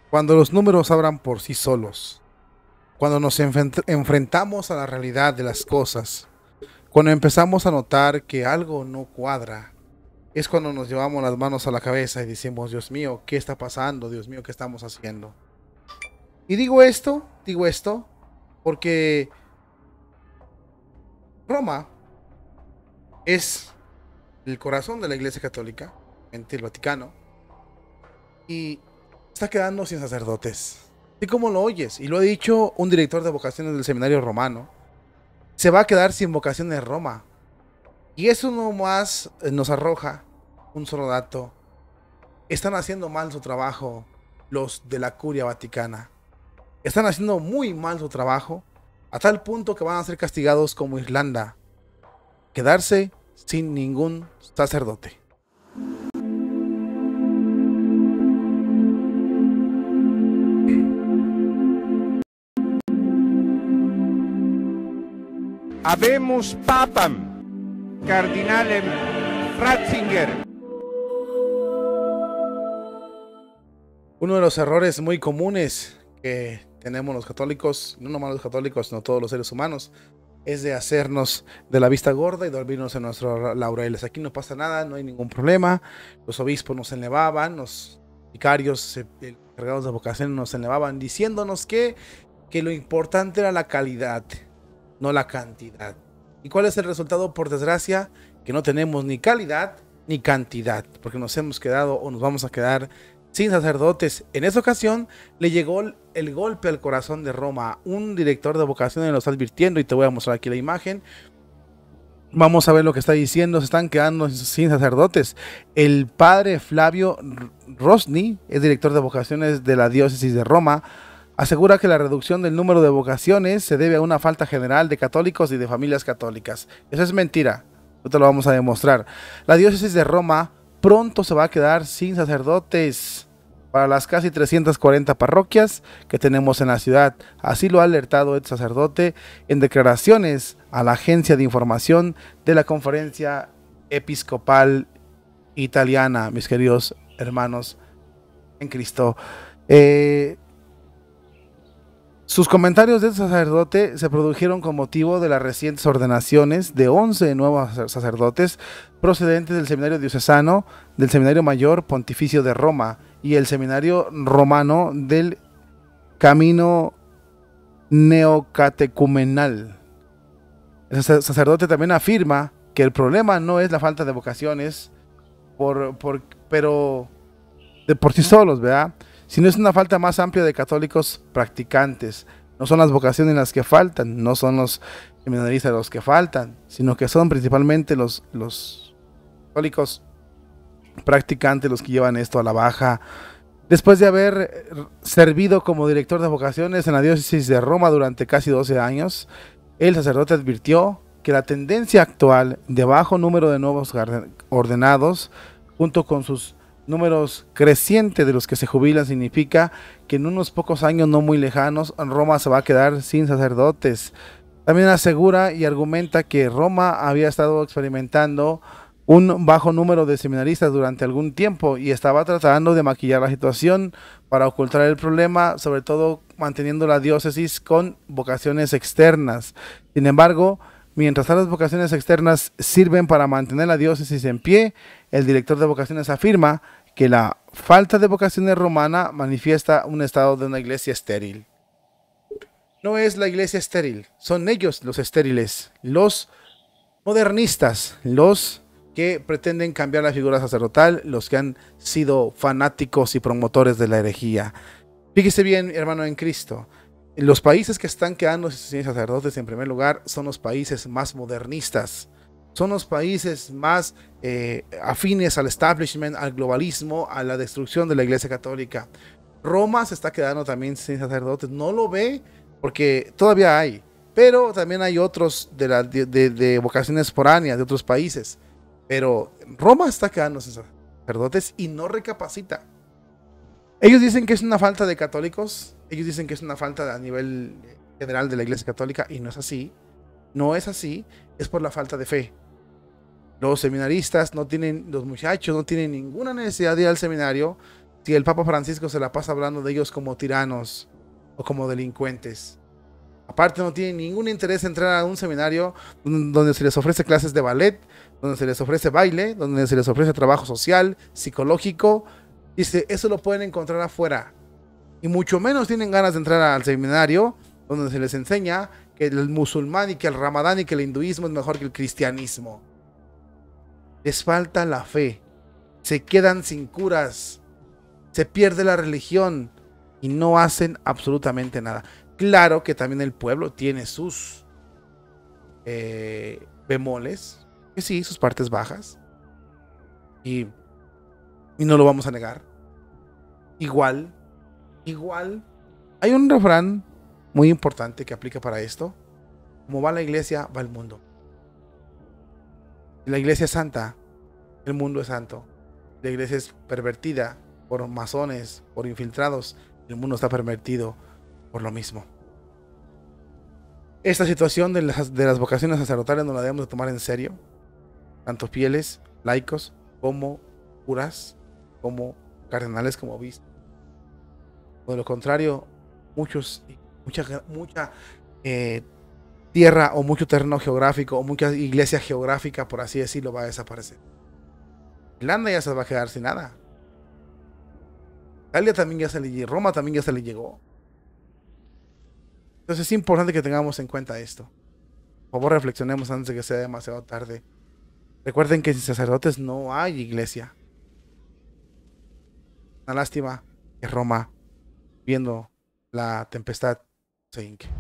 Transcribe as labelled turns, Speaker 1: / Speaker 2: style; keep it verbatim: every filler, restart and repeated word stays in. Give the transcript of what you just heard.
Speaker 1: Cuando los números hablan por sí solos, cuando nos enfrent- enfrentamos a la realidad de las cosas, cuando empezamos a notar que algo no cuadra, es cuando nos llevamos las manos a la cabeza y decimos, Dios mío, ¿qué está pasando? Dios mío, ¿qué estamos haciendo? Y digo esto, digo esto, porque Roma es el corazón de la Iglesia Católica, ente el Vaticano, y está quedando sin sacerdotes. Así como lo oyes, y lo ha dicho un director de vocaciones del seminario romano, se va a quedar sin vocaciones Roma. Y eso no más eh, nos arroja un solo dato. Están haciendo mal su trabajo los de la curia vaticana. Están haciendo muy mal su trabajo, a tal punto que van a ser castigados como Irlanda. Quedarse sin ningún sacerdote.
Speaker 2: Habemus papam, cardinalem Ratzinger.
Speaker 1: Uno de los errores muy comunes que tenemos los católicos, no nomás los católicos, sino todos los seres humanos, es de hacernos de la vista gorda y dormirnos en nuestros laureles. Aquí no pasa nada, no hay ningún problema. Los obispos nos elevaban, los vicarios encargados de vocación nos elevaban, diciéndonos que, que lo importante era la calidad, no la cantidad. ¿Y cuál es el resultado? Por desgracia, que no tenemos ni calidad ni cantidad, porque nos hemos quedado o nos vamos a quedar sin sacerdotes. En esa ocasión le llegó el golpe al corazón de Roma. Un director de vocaciones lo está advirtiendo y te voy a mostrar aquí la imagen. Vamos a ver lo que está diciendo. Se están quedando sin sacerdotes. El padre Flavio Rosni, es director de vocaciones de la diócesis de Roma, asegura que la reducción del número de vocaciones se debe a una falta general de católicos y de familias católicas. Eso es mentira. No te lo vamos a demostrar. La diócesis de Roma pronto se va a quedar sin sacerdotes para las casi trescientas cuarenta parroquias que tenemos en la ciudad. Así lo ha alertado el sacerdote en declaraciones a la agencia de información de la Conferencia Episcopal Italiana, mis queridos hermanos en Cristo. Eh, Sus comentarios del sacerdote se produjeron con motivo de las recientes ordenaciones de once nuevos sacerdotes procedentes del Seminario Diocesano, del Seminario Mayor Pontificio de Roma y el Seminario Romano del Camino Neocatecumenal. El sacerdote también afirma que el problema no es la falta de vocaciones, por, por, pero de por sí solos, ¿verdad? Sino es una falta más amplia de católicos practicantes. No son las vocaciones las que faltan, no son los seminaristas los que faltan, sino que son principalmente los, los católicos practicantes los que llevan esto a la baja. Después de haber servido como director de vocaciones en la diócesis de Roma durante casi doce años, el sacerdote advirtió que la tendencia actual de bajo número de nuevos ordenados, junto con sus números crecientes de los que se jubilan, significa que en unos pocos años no muy lejanos Roma se va a quedar sin sacerdotes. También asegura y argumenta que Roma había estado experimentando un bajo número de seminaristas durante algún tiempo y estaba tratando de maquillar la situación para ocultar el problema, sobre todo manteniendo la diócesis con vocaciones externas. Sin embargo, mientras las vocaciones externas sirven para mantener la diócesis en pie, el director de vocaciones afirma que la falta de vocaciones romana manifiesta un estado de una iglesia estéril. No es la iglesia estéril, son ellos los estériles, los modernistas, los que pretenden cambiar la figura sacerdotal, los que han sido fanáticos y promotores de la herejía. Fíjese bien, hermano en Cristo, los países que están quedando sin sacerdotes en primer lugar son los países más modernistas, son los países más eh, afines al establishment, al globalismo, a la destrucción de la Iglesia Católica. Roma se está quedando también sin sacerdotes, no lo ve porque todavía hay, pero también hay otros de, la, de, de, de vocaciones foráneas de otros países. Pero Roma está quedando sin sacerdotes y no recapacita. Ellos dicen que es una falta de católicos, ellos dicen que es una falta a nivel general de la Iglesia Católica y no es así. No es así, es por la falta de fe. Los seminaristas no tienen, los muchachos no tienen ninguna necesidad de ir al seminario, si el Papa Francisco se la pasa hablando de ellos como tiranos o como delincuentes? Aparte no tienen ningún interés en entrar a un seminario donde se les ofrece clases de ballet, donde se les ofrece baile, donde se les ofrece trabajo social, psicológico. Dice, eso lo pueden encontrar afuera. Y mucho menos tienen ganas de entrar al seminario donde se les enseña que el musulmán y que el ramadán y que el hinduismo es mejor que el cristianismo. Les falta la fe. Se quedan sin curas. Se pierde la religión y no hacen absolutamente nada. Claro que también el pueblo tiene sus eh, bemoles, que sí, sus partes bajas. Y, y no lo vamos a negar. Igual, igual, hay un refrán muy importante que aplica para esto. Como va la iglesia, va el mundo. La iglesia es santa, el mundo es santo. La iglesia es pervertida por masones, por infiltrados. El mundo está pervertido por lo mismo. Esta situación de las, de las vocaciones sacerdotales no la debemos de tomar en serio. Tanto fieles, laicos, como curas, como cardenales, como obispos. De lo contrario, muchos, mucha, mucha eh, tierra o mucho terreno geográfico o mucha iglesia geográfica, por así decirlo, va a desaparecer. Irlanda ya se va a quedar sin nada. Italia también ya se le llegó, Roma también ya se le llegó. Entonces es importante que tengamos en cuenta esto. Por favor, reflexionemos antes de que sea demasiado tarde. Recuerden que sin sacerdotes no hay iglesia. Una lástima que Roma, viendo la tempestad, se hinque.